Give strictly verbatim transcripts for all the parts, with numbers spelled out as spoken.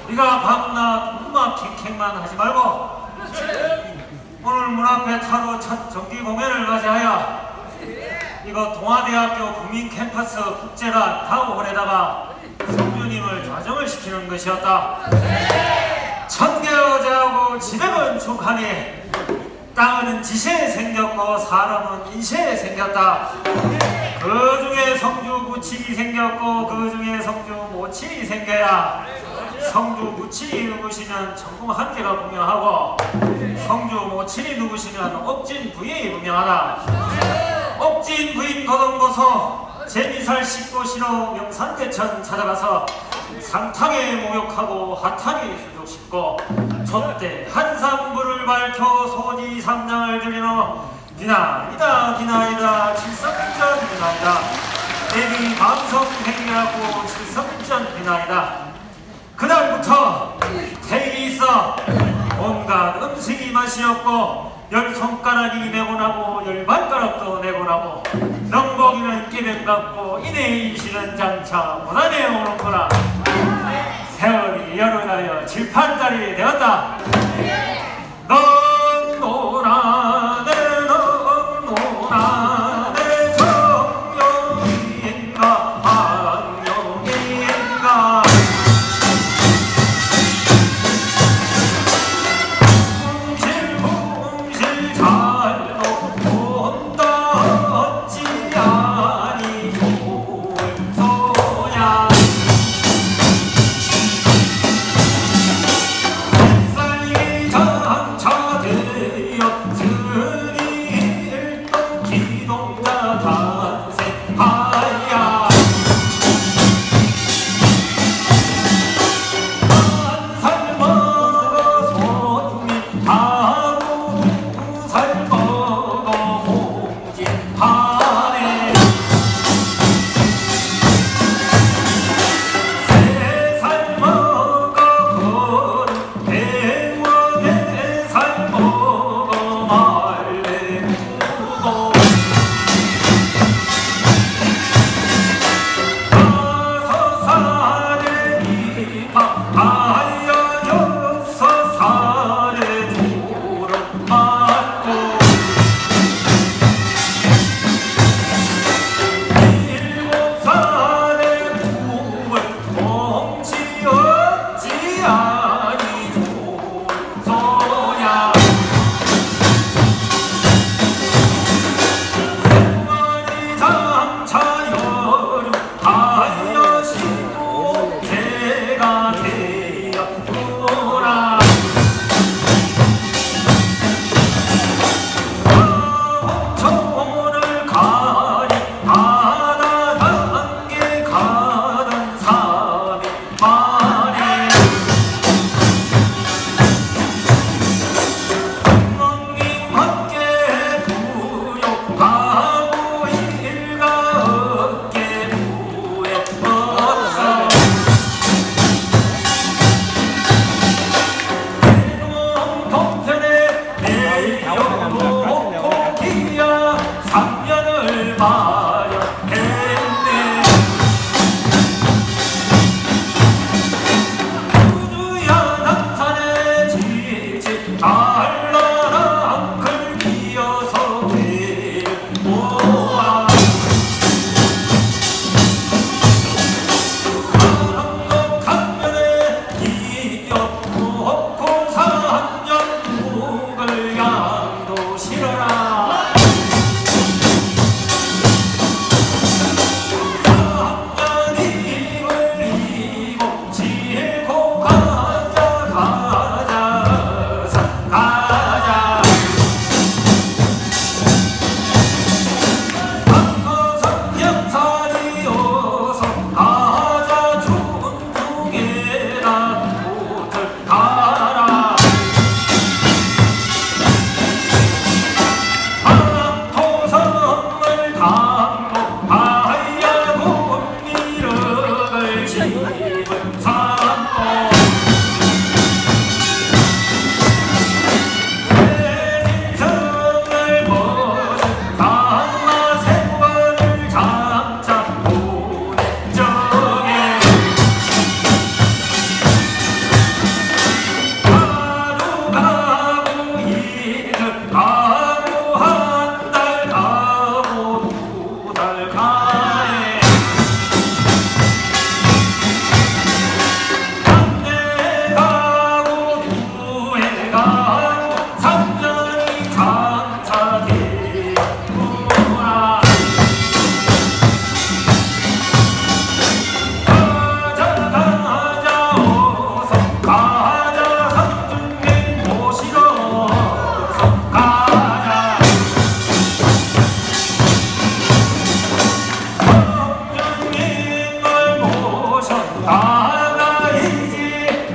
네가 밤낮 음악 킹킹만 하지 말고 오늘 문 앞에 타로 첫 정기 공연을 맞이하여 이거 동아대학교 국민 캠퍼스 국제관 다우홀에다가 성주님을 좌정을 시키는 것이었다. 천개어제하고 지백은 축하니 땅은 지시에 생겼고 사람은 인시에 생겼다. 그 중에 성주 무친이 생겼고 그 중에 성주 모친이 생겨야 성주 무친이 누구시면 천궁 한계가 분명하고 성주 모친이 누구시면 옥진 부인이 분명하다. 옥진 부인 거동고소 제미살 씻고 싫어 명산대천 찾아가서 상탕에 목욕하고 하탕에 수족씻고 촛대 한삼불을 밝혀 소지 삼장을 들리노 기나이다 기나이다 칠성전 기나이다 대비 방성행위라고 칠성전 기나이다. 그날부터 태일이 있어 온갖 음식이 맛이 없고 열 손가락이 내고 나고 열 발가락도 내고 나고 넘보기는 끼는 같고 이내이 실은 장차 못하네 오는구나. 세월이 열흘하여 칠팔달이 되었다. 넌 노나 내넌 노나 내 정령인가 악령인가 쌀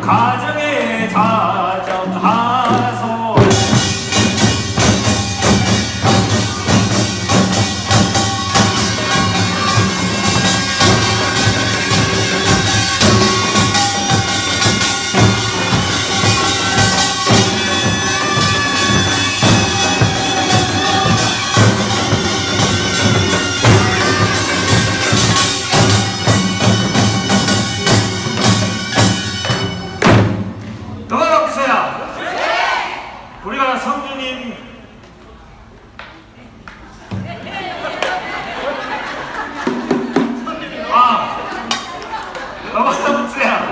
가정의 자정하소. 우리가 성주님 아 너무너무야.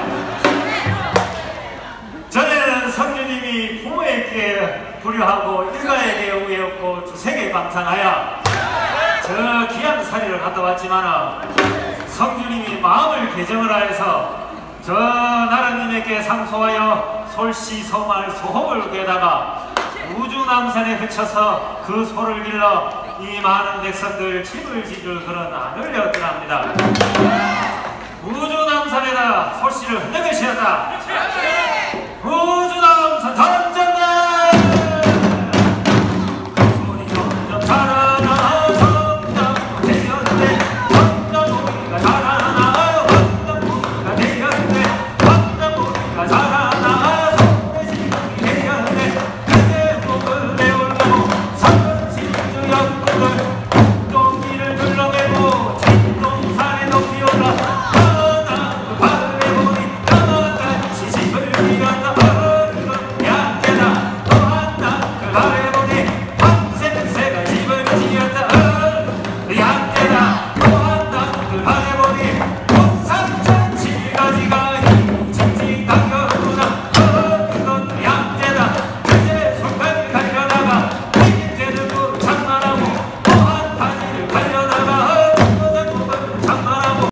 전에는 성주님이 부모에게 불효하고 일가에게 우애없고 주색에 방탕하여 저 기양사리를 갔다 왔지만 성주님이 마음을 개정을 하여서 저 나라님에게 상소하여 솔시 소말 소홍을 구해다가 우주남산에 그쳐서 그 소를 길러 이 많은 백성들 집을 지을 그런 안을 내었더랍니다. 우주남산에다 솔씨를 흔내매시었다.